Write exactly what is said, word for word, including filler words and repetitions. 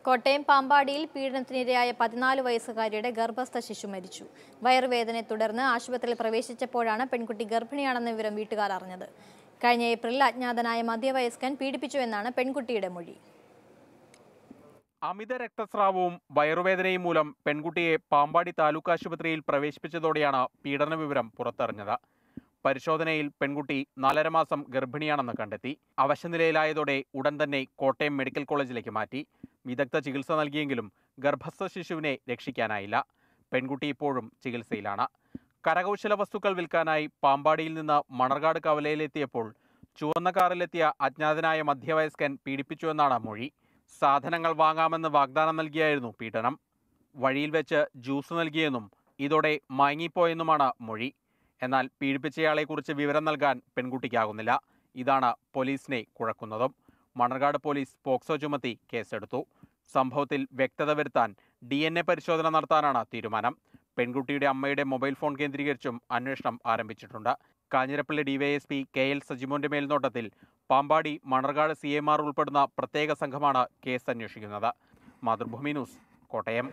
കോട്ടയം പാമ്പാടിയിൽ പീഡനത്തിനിരയായ പതിനാല് വയസ്സുകാരിയുടെ ഗർഭസ്ഥ ശിശു മരിച്ചു. വയറുവേദനയെ തുടർന്ന് ആശുപത്രിയിൽ പ്രവേശിച്ചപ്പോഴാണ് പെൺകുട്ടി ഗർഭിണിയാണെന്ന വിവരം വീട്ടുകാർ അറിഞ്ഞത്. കഴിഞ്ഞ ഏപ്രിലിൽ അജ്ഞാതനായ മധ്യവയസ്കൻ പീഡിപ്പിച്ചുവെന്നാണ് പെൺകുട്ടിയുടെ മൊഴി. അമിത രക്തസ്രാവവും വയറുവേദനയും മൂലം പെൺകുട്ടിയെ പാമ്പാടി താലൂക്ക് ആശുപത്രിയിൽ പ്രവേശിപ്പിച്ചതോടെയാണ് പീഡന വിവരം പുറത്തറിഞ്ഞത്. പരിശോധനയിൽ പെൺകുട്ടി നാലര മാസം ഗർഭിണിയാണെന്ന് കണ്ടെത്തി. അവശനിലയിലായതോടെ ഉടൻ തന്നെ കോട്ടയം മെഡിക്കൽ കോളേജിലേക്ക് മാറ്റി. വിദഗ്ധ ചികിത്സ നൽകിയെങ്കിലും ഗർഭസ്ഥ ശിശുവിനെ രക്ഷിക്കാനായില്ല. പെൺകുട്ടി ഇപ്പോഴും ചികിത്സയിലാണ്. കരകൗശല വസ്തുക്കൾ വിൽക്കാനായി പാമ്പാടിയിൽ നിന്ന് മണർകാട് കവലയിലെത്തിയപ്പോൾ ചുവന്ന കാറിലെത്തിയ അജ്ഞാതനായ മധ്യവയസ്കൻ പീഡിപ്പിച്ചുവെന്നാണ് മൊഴി. സാധനങ്ങൾ വാങ്ങാമെന്ന് വാഗ്ദാനം നൽകിയായിരുന്നു പീഡനം. വഴിയിൽ വെച്ച് ജ്യൂസ് നൽകിയെന്നും ഇതോടെ മയങ്ങിപ്പോയെന്നുമാണ് മൊഴി. എന്നാൽ പീഡിപ്പിച്ചയാളെക്കുറിച്ച് വിവരം നൽകാൻ പെൺകുട്ടിക്കാകുന്നില്ല. ഇതാണ് പോലീസിനെ കുഴക്കുന്നതും. മണർകാട് പോലീസ് പോക്സോ ചുമത്തി കേസെടുത്തു. സംഭവത്തിൽ വ്യക്തത വരുത്താൻ ഡി എൻ എ പരിശോധന നടത്താനാണ് തീരുമാനം. പെൺകുട്ടിയുടെ അമ്മയുടെ മൊബൈൽ ഫോൺ കേന്ദ്രീകരിച്ചും അന്വേഷണം ആരംഭിച്ചിട്ടുണ്ട്. കാഞ്ഞിരപ്പള്ളി ഡിവൈഎസ്പി കെ എൽ സജിമോന്റെ മേൽനോട്ടത്തിൽ Pampady Manarcad C M R ഉൾപ്പെടുന്ന പ്രത്യേക സംഘമാണ് കേസ് അന്വേഷിക്കുന്നത്. മാതൃഭൂമി ന്യൂസ്, കോട്ടയം.